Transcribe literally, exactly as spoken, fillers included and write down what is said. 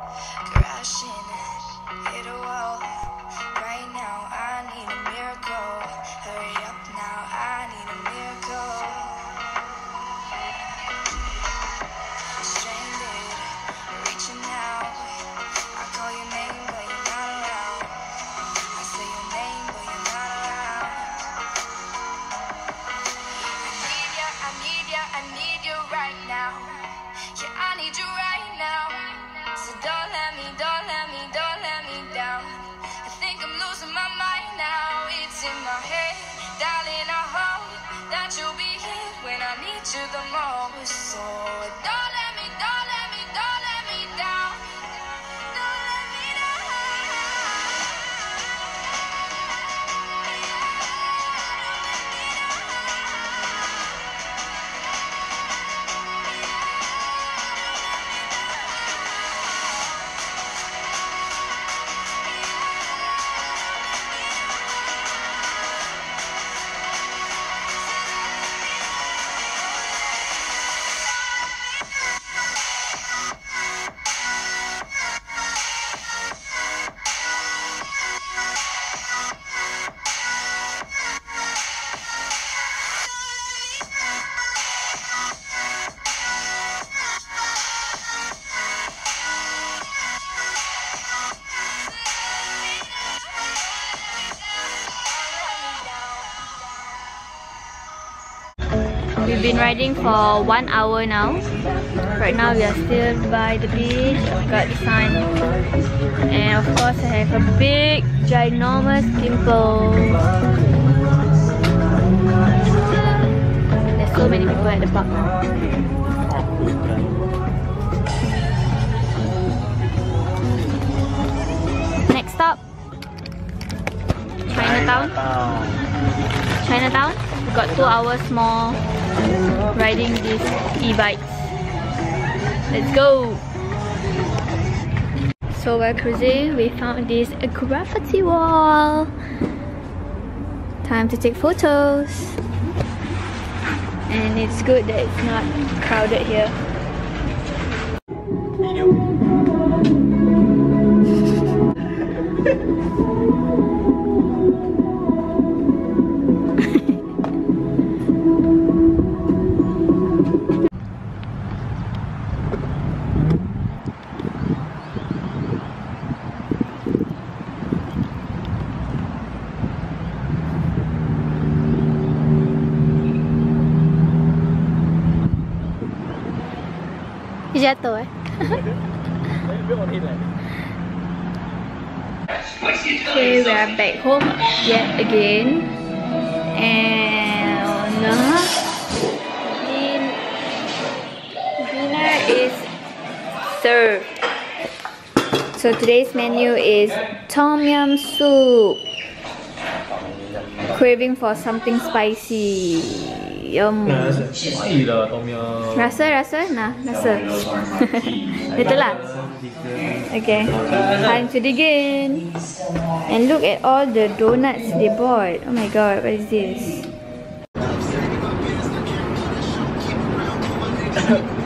crashing, hit a wall. Right now, I need a miracle. Hurry up now, I need a miracle. Stranded, reaching out. I call your name, but you're not around. I say your name, but you're not around. I need ya, I need ya, I need you right now. Yeah, I need you right now. So don't let me, don't let me, don't let me down. I think I'm losing my mind now. It's in my head, darling, I hope that you'll be here when I need you the most. So don't let me, don't let me, don't let me down. Don't let me down. We've been riding for one hour now. Right now we are still by the beach. I've got the sun. And of course I have a big, ginormous pimple. There's so many people at the park now. Next stop, Chinatown. Chinatown. We've got two hours more riding these e-bikes. Let's go! So while cruising, we found this graffiti wall. Time to take photos. And it's good that it's not crowded here. Jatuh eh. Okay, we are back home yet again, and uh, din dinner is served. So today's menu is tom yum soup. Craving for something spicy. Yum. Rasa, rasa, nah, rasa. Itulah. Okay, time to dig in. And look at all the donuts they bought. Oh my god, what is this?